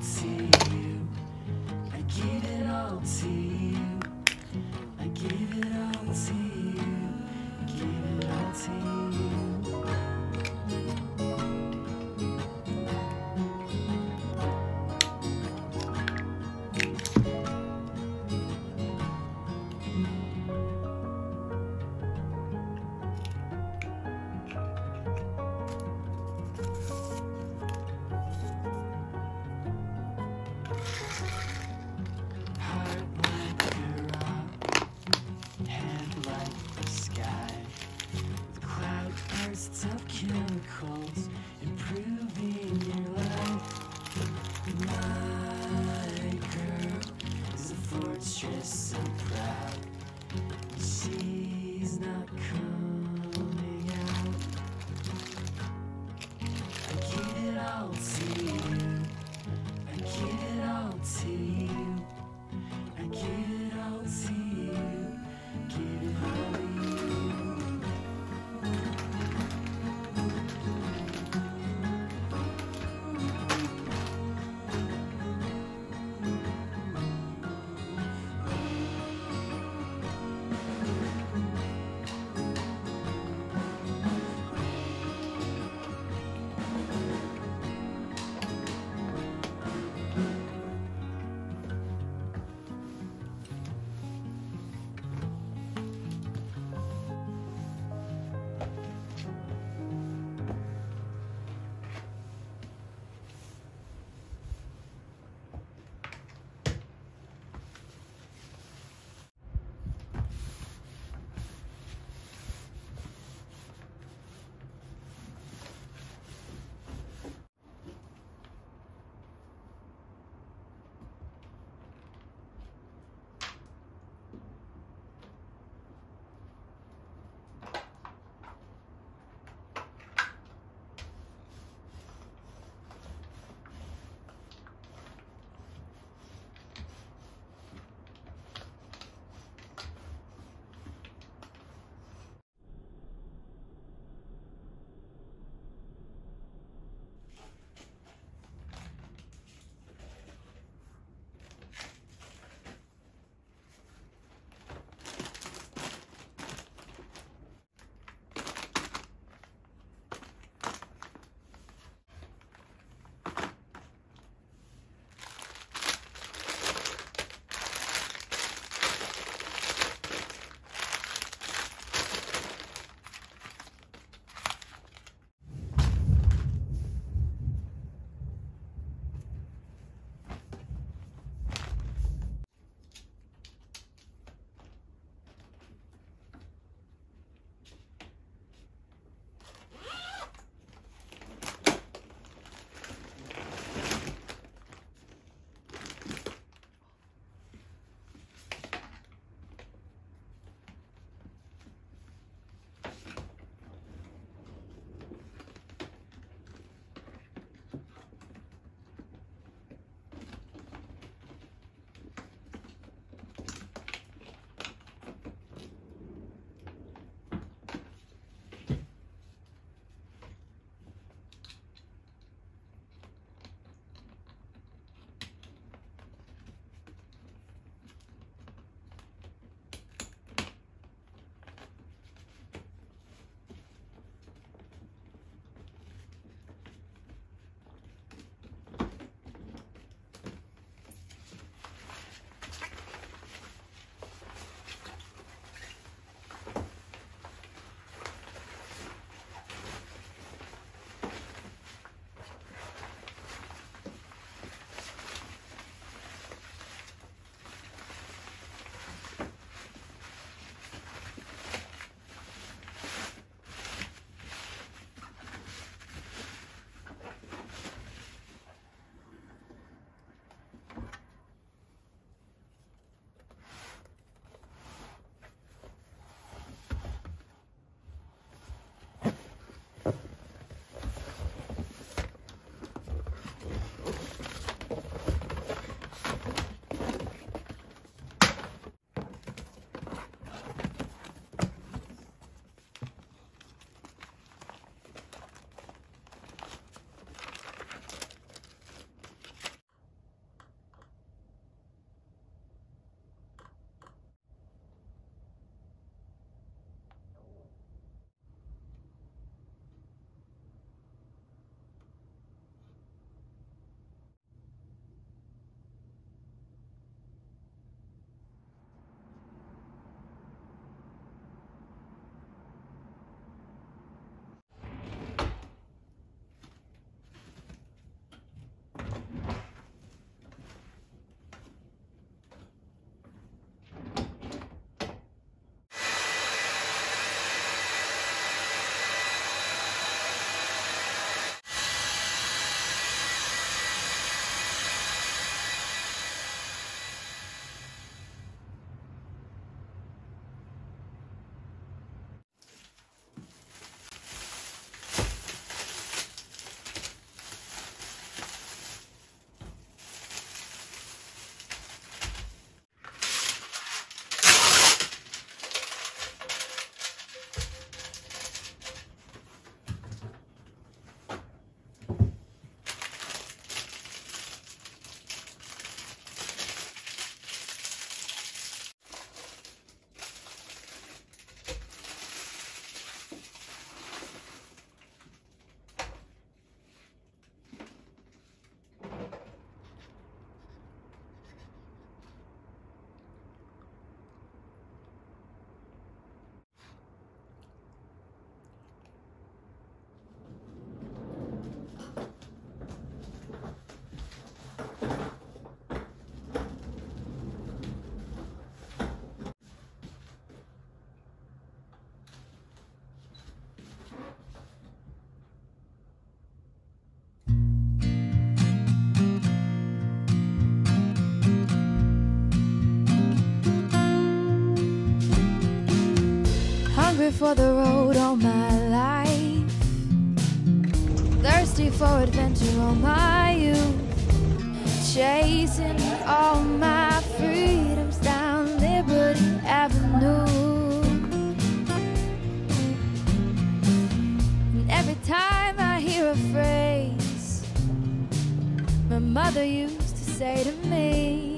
to you. I give it all to you. I give it all to you. Give it all to you. Heart like a rock, head like the sky, with cloud bursts of chemicals improving your life. My girl is a fortress so proud. She's not coming out. I give it all to you. I give it all to you. I give it all to you. Give it all to you. hungry for the road all my life, thirsty for adventure all my youth, chasing all my freedoms down Liberty Avenue. And every time I hear a phrase my mother used to say to me,